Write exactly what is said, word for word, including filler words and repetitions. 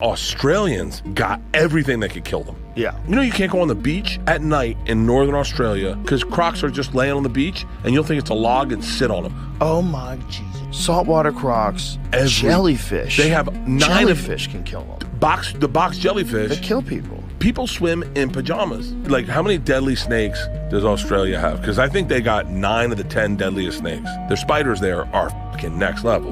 Australians got everything that could kill them. Yeah. You know you can't go on the beach at night in northern Australia because crocs are just laying on the beach and you'll think it's a log and sit on them. Oh my Jesus. Saltwater crocs, Every, jellyfish. They have nine jellyfish of, can kill them. Box, the box jellyfish. They kill people. People swim in pajamas. Like, how many deadly snakes does Australia have? Because I think they got nine of the ten deadliest snakes. Their spiders there are fucking next level.